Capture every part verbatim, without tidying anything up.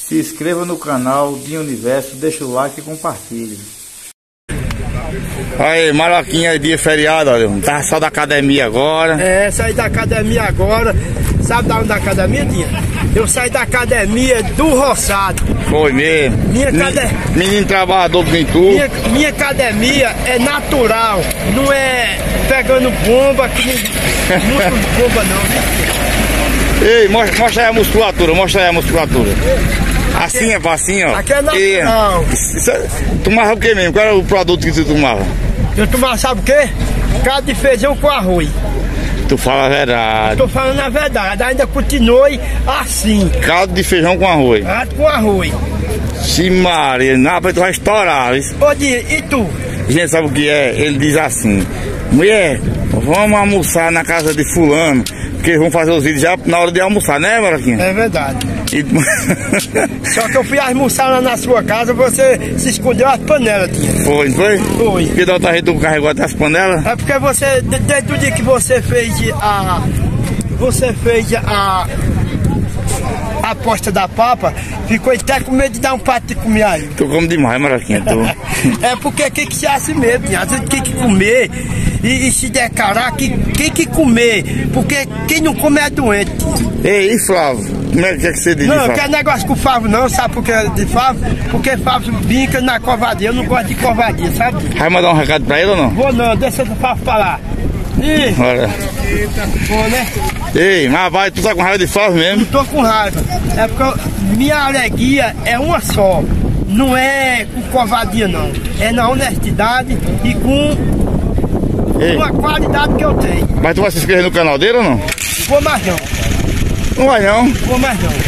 Se inscreva no canal Dinho Universo, deixa o like e compartilhe. Aí, Maroquinha, dia feriado, olha, tá só da academia agora. É, saí da academia agora. Sabe da onde da academia, Dinha? Eu saí da academia do Roçado. Foi mesmo. Minha cade... Menino trabalhador que nem tu. Minha, minha academia é natural, não é pegando bomba, que não muito bomba não. Ei, mostra, mostra aí a musculatura, mostra aí a musculatura. Assim, é assim, ó. Aqui é natural. E, isso, tomava o que mesmo? Qual era o produto que tu tomava? Eu tomava, sabe o quê? Caldo de feijão com arroz. Tu fala a verdade. Tô falando a verdade, ainda continue assim. Caldo de feijão com arroz. Caldo com arroz. Sim, Maria, na tu vai estourar, viu? Ô, Dinha, e tu? Gente, sabe o que é? Ele diz assim: mulher, vamos almoçar na casa de fulano, porque eles vão fazer os vídeos já na hora de almoçar, né, Maroquinha? É verdade. E... Só que eu fui almoçar lá na sua casa, você se escondeu as panelas, Dinha. Foi, não foi? Foi. Porque da outra vez tu carregou até as panelas? É porque você, desde o dia que você fez a... Você fez a... a aposta da papa, ficou até com medo de dar um pato de comer aí. Tu come demais, Maroquinha, tu. É porque tem que ser assim mesmo, Dinha. A gente tem que comer e, e se declarar que tem que comer, porque quem não come é doente. Ei, e Flávio? Como é que, é que você diz? Não, Flávio? não quer negócio com o Flávio não, sabe por que de Flávio? Porque Flávio brinca na covardia, eu não gosto de covardia, sabe? Vai mandar um recado pra ele ou não? Vou não, deixa o Flávio falar. Ih, Olha. bom, né? Ei, mas vai, tu tá com raiva de Flávio mesmo? Não tô com raiva, é porque eu, minha alegria é uma só, não é com covardia não, é na honestidade e com Ei. uma qualidade que eu tenho. Mas tu vai se inscrever no canal dele ou não? Vou mais não, Não vai não. vou mais não.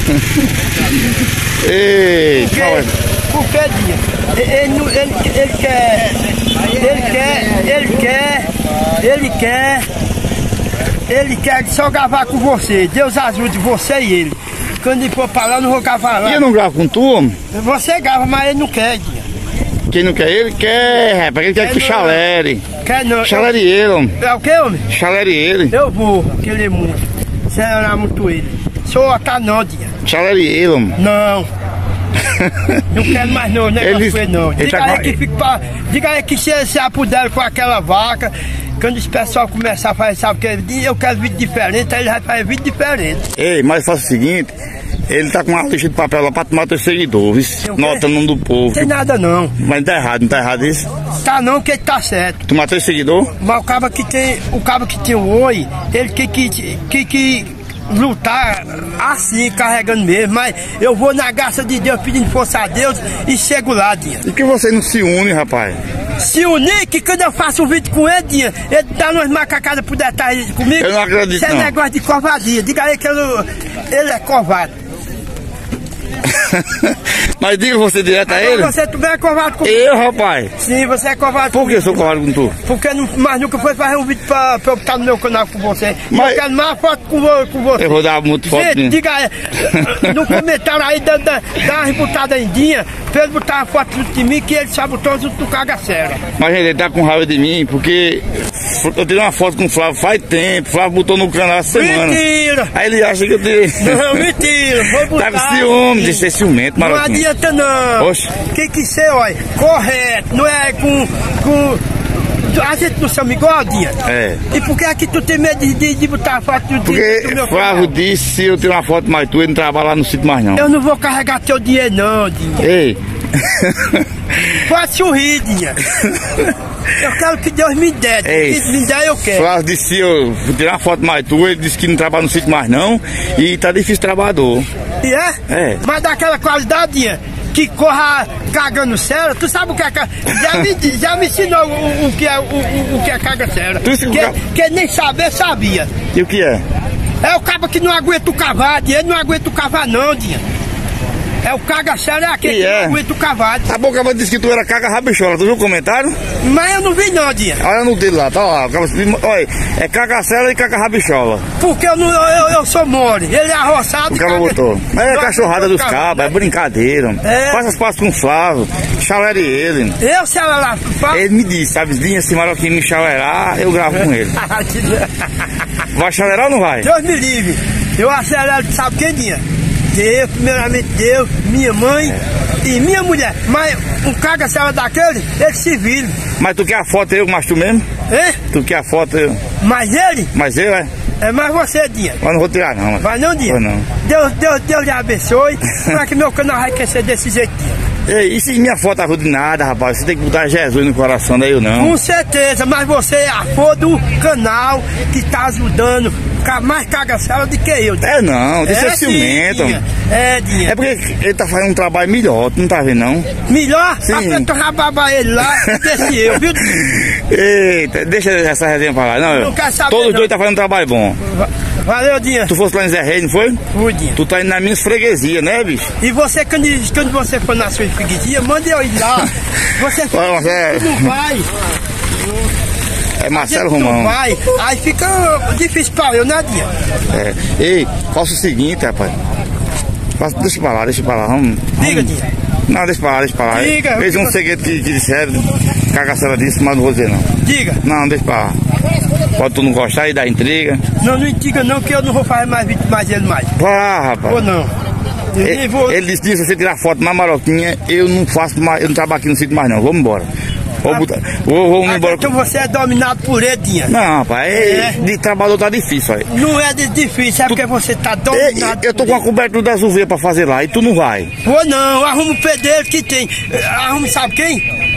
Ei, Porque, fala. porque Dinha, ele, ele, não- ele, ele quer, ele quer, ele quer, ele quer, ele quer só gravar com você. Deus ajude você e ele. Quando ele for pra lá, eu não vou gravar lá. E eu não gravo com tu, homem? Você grava, mas ele não quer, Dinha. Quem não quer ele, quer, rapaz. Ele quer que tu não. chalere. Quer não. Chalere ele, homem. É o que, homem? Chalere ele. Eu vou querer muito. Será muito ele. Sou a não, Dinha. Chalere ele, homem. Não. Não quero mais não, negócio Ele- com ele não. ele Diga tá aí com- que fica pra, diga aí que se, se apuder com aquela vaca, quando esse pessoal começar a fazer, sabe que eu quero vídeo diferente, aí ele vai fazer vídeo diferente. Ei, mas faça o seguinte. Ele tá com uma lixa de papel lá pra tomar teu seguidor, viu? Eu Nota quero- o nome do povo. Não tem nada não. Mas não tá errado, não tá errado isso? Tá não que ele tá certo. Tu matou esse seguidor? Mas o cabo que tem, o cabo que tem o oi, ele tem que, que, que lutar assim, carregando mesmo. Mas eu vou na graça de Deus pedindo força a Deus e chego lá, Dinha. E que você não se une, rapaz? Se unir, que quando eu faço um vídeo com ele, Dinha, ele dá umas macacadas por detrás comigo. Eu não acredito, Isso é não. negócio de covardia. Diga aí que eu, ele é covarde. Mas diga você direto a ele. Você também é covarde comigo. Eu, rapaz. Sim, você é covarde Por que eu comigo. sou covarde com tu? Porque não, mas nunca foi fazer um vídeo pra, pra eu botar no meu canal com você. Mas- Eu quero mais foto com, vo- com você. Eu vou dar muito foto Gente, minha. diga aí, no comentário aí, dá, dá, dá umas botadas em Dinha, pra ele botar uma foto junto de mim, que ele sabe o todo do cagaceira. Mas gente, ele tá com raiva de mim porque eu tirei uma foto com o Flávio faz tempo. O Flávio botou no canal essa semana. Mentira! Aí ele acha que eu tenho. Não, mentira! Vou botar. Tá com ciúme de ser ciumento, Não Maroquinha. adianta não. Oxe. Tem que ser, olha, correto, não é com, com... A gente não somos igual, Dinha? É. E por que é que tu tem medo de, de, de botar a foto do, do Porque meu Flávio canal? disse se eu tirar uma foto mais tua, ele não trabalha lá no sítio mais não. Eu não vou carregar teu dinheiro não, Dinha. Ei. Pode sorrir, Dinha. Eu quero que Deus me dê. Ei. Se me der, eu quero. Flávio disse se eu tirar uma foto mais tua, ele disse que não trabalha no sítio mais não. E tá difícil trabalhador. E é? É. Mas daquela qualidade, Dinha, que corra cagando sério, tu sabe o que é ca- já me, di- já me ensinou o, o que é o, o, o que é caga sério. Tu se- Que, que nem saber, sabia. E o que é? É o cabo que não aguenta o cavar, Dinha. Ele não aguenta o cavar não, Dinha. É o caga sério, é aquele E que é? não aguenta o cavar. A boca disse que tu era caga rabichola, tu viu o comentário? Mas eu não vi não, Dinha. Olha no dele lá, tá lá. o cara- Olha, é cagacela e caga rabichola. Porque eu, não, eu, eu sou mole. Ele é arroçado. O cara caga- botou. Mas é Não, cachorrada dos caga- cabos, é brincadeira. É. Faz as pazes com o Flávio, chalere ele. Eu, se ela lá fala. Ele me disse, sabe, Dinha, se Maroquinho me chalerar, eu gravo com ele. Vai chalerar ou não vai? Deus me livre. Eu acelero, sabe quem, Dinha? Deus, primeiramente Deus, minha mãe e minha mulher. Mas um cagaçava daquele, ele se vira. Mas tu quer a foto eu, mas tu mesmo? Hein? Tu quer a foto eu? Mas ele? Mas eu, é? É mais você, Dinha. Mas não vou tirar não, mano. Vai não, Dinha? Vou não. Deus, Deus, Deus lhe abençoe. Para que meu canal vai crescer desse jeitinho. Ei, e se minha foto ajuda de nada, rapaz? Você tem que botar Jesus no coração, daí eu não. Com certeza, mas você é a flor do canal que tá ajudando mais cagaçada do que eu. É não, deixa é ciumento. Dinha. É, Dinha. É porque ele tá fazendo um trabalho melhor, tu não tá vendo não? Melhor? Sim. Aperta o rababa ele lá, desse eu, viu? Eita, deixa essa resenha pra lá. Não, não quero saber, todos os não. dois tá fazendo um trabalho bom. Valeu, Dinha. Tu fosse lá em Zé Reis, não foi? Fui, Dinha. Tu tá indo na minha freguesia, né, bicho? E você, quando, quando você for na sua freguesia, manda eu ir lá. Você Olha, Marcelo. não vai. É Marcelo Não Romão. vai. Aí fica difícil pra eu, né, Dinha? É. Ei, faça o seguinte, rapaz. Faça, deixa pra lá, deixa pra lá. Vamos, Diga, vamos. Dinha. Não, deixa pra lá, deixa pra lá. Diga. Fez um segredo que, que disseram, cagaçada disso, mas não vou dizer não. Diga. Não, deixa pra lá. Pode tu não gostar e dar intriga. Não, não diga não, que eu não vou fazer mais vídeo mais ele mais. Vá, rapaz. Ou não. Eu nem Ele, vou... ele disse que se você tirar foto na maroquinha, eu não faço mais, eu não trabalho aqui no sítio mais não. Vamos embora. Vou, botar, vou, vou embora. Então você é dominado por ele, Dinha. Não, rapaz, É. de trabalhador tá difícil aí. Não é de difícil, é porque você tá Ei, dominado. eu tô com a cobertura das uveiras pra fazer lá e tu não vai. Ou não, arruma o pedreiro que tem. Arruma, sabe quem?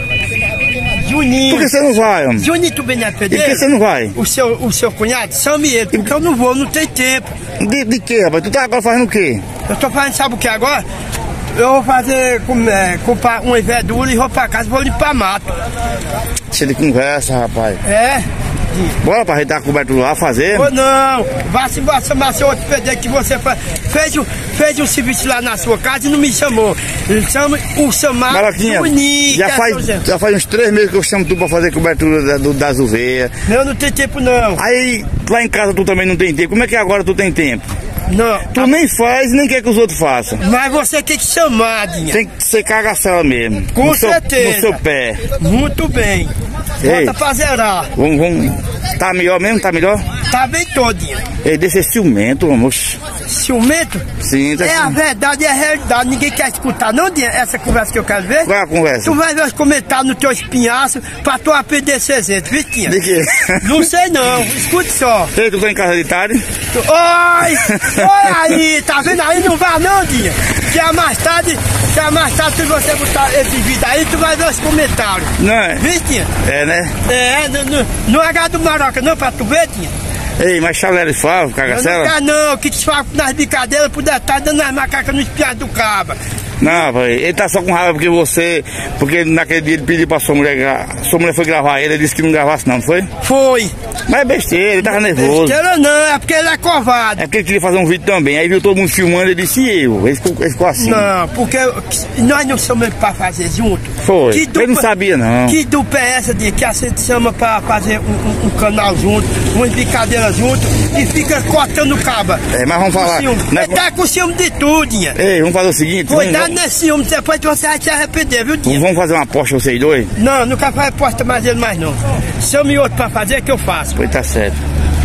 Juninho. Por que você não vai, homem? Juninho, tu bem não é E por pedreiro? que você não vai? O seu, o seu cunhado? Chame ele, porque eu não vou, não tem tempo. De, de que, rapaz? Tu tá agora fazendo o quê? Eu tô fazendo, sabe o que agora? Eu vou fazer, com- é, comprar uma envedura e vou pra casa, vou limpar mato. Cheio de conversa, rapaz. É? Bora pra gente dar a cobertura lá, fazer. Ou não, vá-se embora chamar seu outro pedreiro que você fa- fez, o- fez um serviço lá na sua casa e não me chamou. Ele chama o chamado Maroquinha, Juninho. já que é faz, seu Zé. já faz uns três meses que eu chamo tu pra fazer cobertura da, do, das uveiras. Eu não tenho tempo não. Aí, lá em casa tu também não tem tempo. Como é que agora tu tem tempo? Não. Tu nem faz, nem quer que os outros façam. Mas você tem que chamar, Dinha. Tem que ser cagaçela mesmo. Com no seu, certeza. no seu pé. Muito bem. Ei. Bota pra zerar. Vamos, vamos. Tá melhor mesmo? Tá melhor? Tá bem todinha. Ei, deixa esse ciumento, amor. Ciumento? Sim, tá É a assim. verdade, é a realidade. Ninguém quer escutar, não, Dinha, essa conversa que eu quero ver. Qual é a conversa? Tu vai ver os comentários no teu espinhaço pra tu aprender esse exemplo, viu, Dinha? De quê? Não sei não, escute só. Ei, tu tá em casa de tarde? Tu- Oi! Oi aí, tá vendo aí? Não vai não, Dinha. Que é mais tarde, que é mais tarde, se você botar esse vídeo aí, tu vai ver os comentários. Não é? Viu, Dinha? É, né? É, não, não, não é gado do Maroca não, pra tu ver, Dinha. Ei, mas chalera e favo, Eu não cagacela? quero não, que te fala nas brincadeiras, por estar dando as macacas nos piados do caba. Não, pai, ele tá só com raiva porque você. Porque naquele dia ele pediu pra sua mulher. gra- Sua mulher foi gravar ele, ele disse que não gravasse, não, não foi? Foi. Mas é besteira, ele tava nervoso. Besteira não, é porque ele é covarde. É porque ele queria fazer um vídeo também. Aí viu todo mundo filmando e disse e eu. Ele ficou, ele ficou assim. Não, porque nós não somos pra fazer junto. Foi. Que Ele não sabia, não. Que dupla é essa de que a gente chama pra fazer um, um- um canal junto, umas brincadeiras junto e fica cortando caba. É, mas vamos falar. Ciúme. Né? Ele tá com ciúme de tudo, Dinha. Ei, vamos fazer o seguinte. Cuidado Vamos, nesse ciúme, depois você vai se arrepender, viu, Dinha? vamos fazer uma aposta vocês dois? Não, nunca faz aposta mais ele mais não. Chame outro pra fazer que eu faço. Pois tá certo.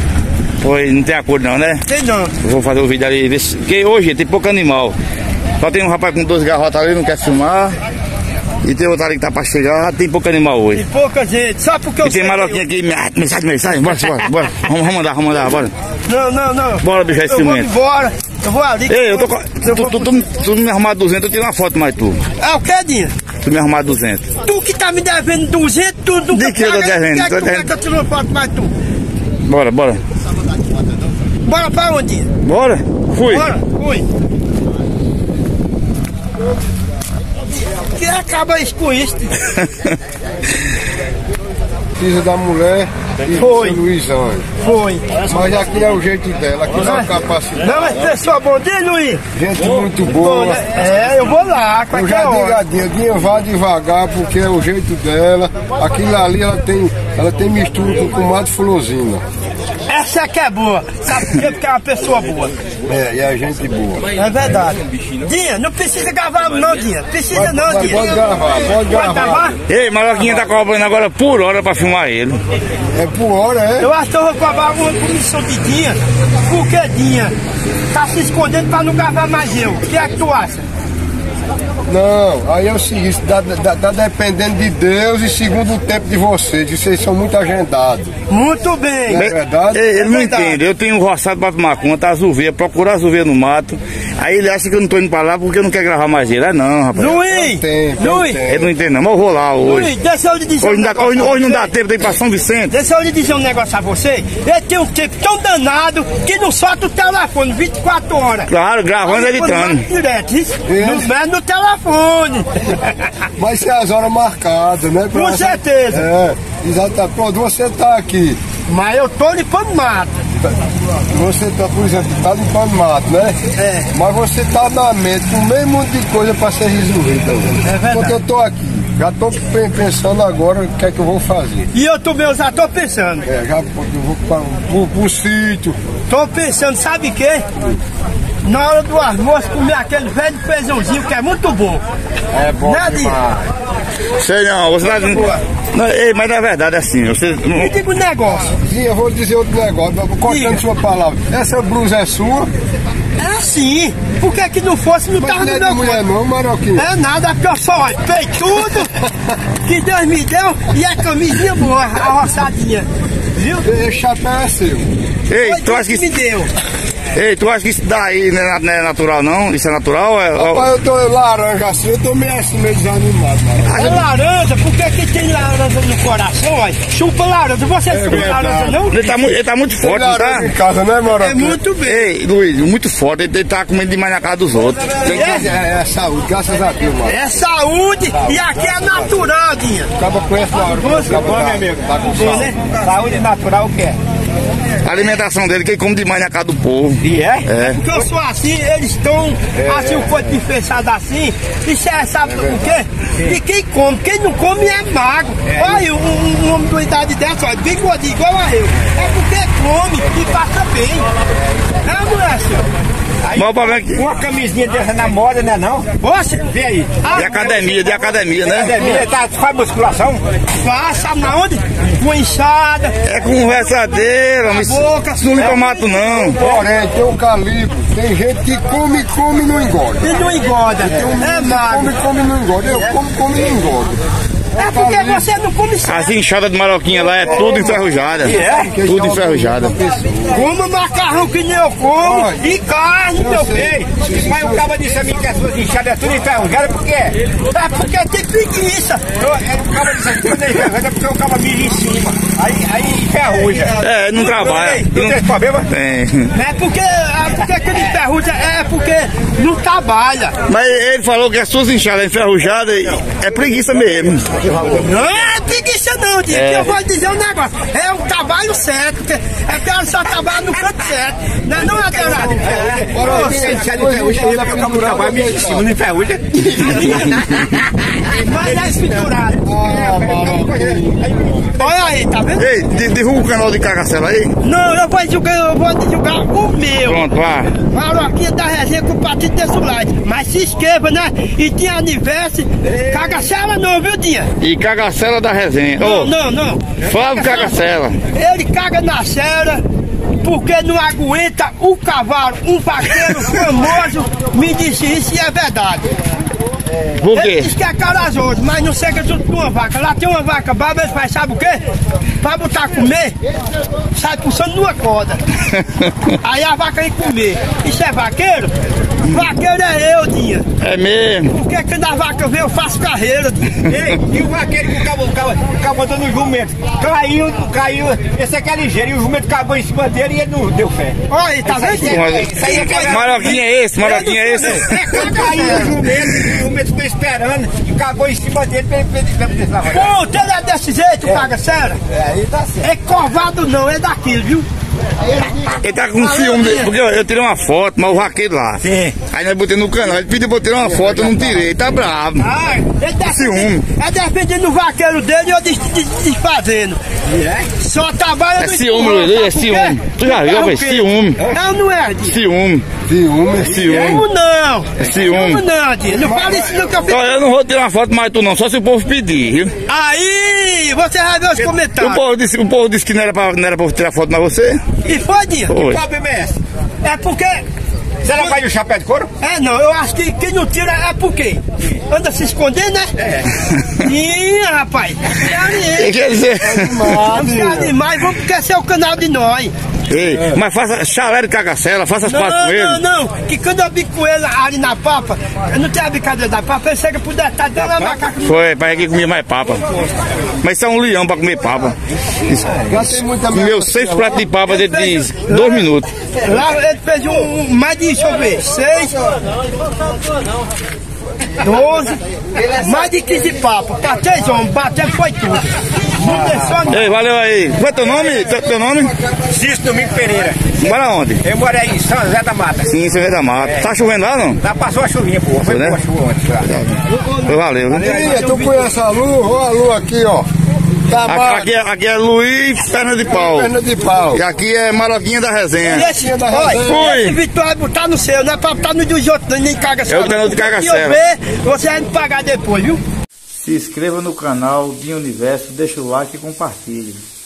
Pois não tem acordo não, né? Tem não. Eu vou fazer o vídeo ali. ver se- Porque hoje tem pouco animal. Só tem um rapaz com dois garrotas ali, não quer filmar. E tem outro ali que tá pra chegar, tem pouco animal hoje. E pouca gente, só porque eu E tem sei- maroquinha aqui, mensagem, mensagem, bora, bora, bora. Vamos, vamos mandar, vamos mandar, bora. Não, não, não. Bora, bicho, esse Eu vou cimento. embora. Eu vou ali. Ei, eu tô com. Eu Tu, vou- tu, tu, tu me arrumar duzentos, eu tiro uma foto mais tu. É o que, Dinha? Tu me arrumar duzentos. Tu que tá me devendo duzentos, tu nunca De que eu tô paga, devendo? quer Tô que tu quer devendo. que eu tire uma foto mais tu? Bora, bora. Bora pra onde? Dinha? Bora? Fui. Bora, fui. Que acaba isso com isso, Dinha. Precisa da mulher e Foi. do seu Luiz Anjo. Foi. Mas aqui é o jeito dela, aqui não é capacidade. Não, mas pessoa boa, diz, Luiz. Gente muito Bom, boa. né? É, eu vou lá, Eu qualquer já digo hora. a Dinha, Dinha vá devagar porque é o jeito dela. Aquilo ali ela tem, ela tem mistura com comadre Fulosina. Essa aqui é boa. Sabe por quê? Porque é uma pessoa boa. É, e é gente boa. É verdade. Dinha, não precisa gravar não, Dinha. Precisa não, Mas Dinha. pode gravar, pode Pode gravar. gravar? Ei, maroquinha tá cobrando agora por hora pra filmar ele. É por hora, é? Eu acho que eu vou cobrar uma comissão de Dinha. Por que Dinha? tá se escondendo pra não gravar mais eu. O que é que tu acha? Não, aí é o seguinte, tá, tá, tá dependendo de Deus e segundo o tempo de vocês, vocês são muito agendados. Muito bem. Não é verdade? Ele, ele É não verdade. entende, eu tenho um roçado pra tomar conta, azuveia, procurar azuveia no mato. Aí ele acha que eu não tô indo pra lá porque eu não quero gravar mais ele. É não, rapaz. Luiz, Tem, tem, Luiz, tem. Ele não entende não, mas eu vou lá hoje. Luiz, deixa eu lhe dizer Hoje um não, dá, negócio hoje, a hoje não dá você. tempo de ir pra São Vicente. Deixa eu lhe dizer um negócio a você. Ele tem um tempo tão danado que não solta o telefone vinte e quatro horas. Claro, gravando e editando. Direto, isso? No, mas no telefone. Vai ser as horas marcadas, né? Com certeza. É, exatamente. Pronto, você tá aqui. Mas eu tô limpando mato. Você tá, por exemplo, tá limpando mato, né? É. Mas você tá na mente com meio monte de coisa pra ser resolvida. É verdade. Porque eu tô aqui, já tô pe- pensando agora o que é que eu vou fazer. E eu também já tô pensando. É, já eu vou pra, pro, pro sítio. Tô pensando, sabe o quê? Na hora do almoço comer aquele velho feijãozinho que é muito bom. É bom Né, demais. Sei não, você tá... Não, ei, mas na verdade é assim, você... Me diga um negócio. Sim, eu vou dizer outro negócio, eu vou cortando Diga. sua palavra. Essa blusa é sua? É assim. Por que que não fosse, não Mas tava não no é de meu mulher corpo? não, Maroquinha. É nada, porque eu só olhei tudo que Deus me deu e a camisinha boa, a roçadinha. Viu? Esse chapéu é seu. Ei, Foi tu acha Deus que... me deu. Ei, tu acha que isso daí não é, não é natural não? Isso é natural? ou É, ou- Rapaz, eu tô laranja assim, eu tô meio assim, meio desanimado. Mano. É laranja, por que que tem laranja no coração? Olha? Chupa laranja, você chupa verdade. laranja não? Ele tá, mu- ele tá muito Tem forte, não laranja tá? em casa, né, Maroquinha? É muito bem. Ei, Luiz, muito forte, ele, ele tá comendo demais na casa dos outros. Tem que- É, é saúde, graças a Deus, mano. É saúde e aqui é natural, Dinha. Acaba com essa na hora. Você, Acaba bom, tá- meu amigo. Tá com Bom, saúde. né? Saúde natural o que é? A alimentação dele, que ele come demais na casa do povo. E é? É. Porque eu sou assim, eles estão assim, o corpo de fechado assim. Isso é, sabe o quê? E quem come, quem não come é magro. Olha, um, um homem de uma idade dessa, olha, bem gordinho, igual a eu. É porque come e passa bem. É, mulher, senhor? Mas o problema é que... Uma camisinha dessa na moda, né não? Poxa, Vê aí. De academia, de academia, né? Academia, tá, faz musculação? faz, sabe na onde? Uma enxada. É conversadeira, mas boca, não limpa mato não. Porém, tem um calibre. Tem gente que come, come e não engorda. E não engorda. É magro. Come, come e não engorda. Eu como, como e não engordo. É porque você não come certo. As enxadas de Maroquinha lá é tudo enferrujada. Tudo enferrujada. Como macarrão que nem eu como e carne, meu filho. Mas o cara disse a mim que as suas inchadas é tudo enferrujada, por quê? É porque tem preguiça. Eu- é, O cara disse a mim que tudo é enferrujada porque o cara mija em cima. Aí, aí enferruja. É, não trabalha. Tu tem esse problema? Tem. É porque, é porque aquele enferruja é porque não trabalha. Mas ele falou que as suas enxadas enferrujadas é preguiça mesmo. Não é preguiça não, Dinho. É. Eu vou dizer um negócio. É um trabalho certo. Porque é que ela só trabalha no canto certo. Não, não é verdade. Você inchada enferruja, eu porque o cara trabalha mija em cima, não enferruja. Mas é escriturado. Olha aí, tá vendo? Ei, di- divulga o canal de Cagacela aí. Não, eu vou divulgar, eu vou divulgar o meu. Pronto, lá. Maroquinha da resenha com o partido desse like. Mas se inscreva, né? E tinha aniversário. Cagacela não, viu, Dinha? E Cagacela da resenha. Não, Ô, não, não. Flávio Cagacela. Ele caga na cela porque não aguenta o cavalo. Um vaqueiro famoso me disse isso e é verdade. Por Ele quê? diz que é corajoso, mas não chega junto com uma vaca. Lá tem uma vaca brava, ele faz, sabe o quê? Pra botar a comer, sai puxando numa corda. Aí a vaca vem comer. Isso é vaqueiro? Vaqueiro é eu, Dinha. É mesmo. Porque quando a vaca vem, eu faço carreira. Ei, e o vaqueiro que o cabo, o cabo, o cabo andando no jumento, caiu, caiu, esse aqui é ligeiro, e o jumento cagou em cima dele e ele não deu fé. Olha aí, tá vendo? Isso aí é que- Maroquinha é esse, Maroquinha é esse. Caiu o jumento, e o jumento ficou esperando e cagou em cima dele pra ele pra ele- pra ele descer. Pô, ele é desse jeito, caga sério? É, aí tá certo. É corvado não, é daquilo, viu? Ele tá com ciúme dele, porque eu, eu tirei uma foto, mas o vaqueiro lá. Sim. Aí nós botei no canal, ele pediu pra eu tirar uma foto, eu não tirei, tá bravo. Ah, ele tá Ciúme. É defendendo o vaqueiro dele e eu des- des- desfazendo. Só trabalha É no ciúme, empurrão, Luiz, é sabe por ciúme. quê? Tu já viu, É o velho? quê? Ciúme. Não, não é, Dinho. Ciúme, Ciúme. ciúme. Ciúme não. É ciúme. Ciúme não, Dinho. Não fala isso não que eu fico... Ó, eu não vou tirar uma foto mais tu não, só se o povo pedir, viu? Aí, você vai ver os O comentários. povo disse, o povo disse que não era pra, não era pra eu tirar foto mais você. E foi, Dinho? Foi. Qual é esse? É porque Você não vai de chapéu de couro? É, não, eu acho que quem não tira é por quê? Anda se escondendo, né? É. Ih, rapaz. Que quer dizer? Vamos ficar demais, vamos esquecer o canal de nós. Ei, é. Mas faça chalé de cagacela, faça as pazes com ele. Não, não, não, que quando eu bico ele ali na papa, eu não tenho a brincadeira da papa, ele chega pro detalhe dando a macaca. Foi, pai que comia mais papa. Mas isso é um leão pra comer papa. Já tem muita Comeu seis pratos de papa dentro de dois minutos. Lá ele fez um, mais de, deixa eu ver, seis, doze, mais de quinze papas, pra três homens, batendo foi tudo. Não deixou não. Ei, valeu aí. Qual é teu nome? Teu, teu nome? Cício Domingo Pereira. Bora onde? Eu moro aí em São José da Mata. Sim, São José da Mata. É. Tá chovendo lá não? Lá passou a chuvinha, pô. Foi né? boa a chuva ontem. Lá. Valeu. Ei, tu conhece a lua? Olha a lua aqui, ó. Tá aqui, é, aqui é Luiz Perna de Pau. Perna de Pau. E aqui é Maroquinha da Resenha. E esse, olha, esse Vitória botar no seu, não é pra botar no dos outros, nem caga É o canal de cagacela. Você vai me pagar depois, viu? Se inscreva no canal Dinho Universo, deixa o like e compartilhe.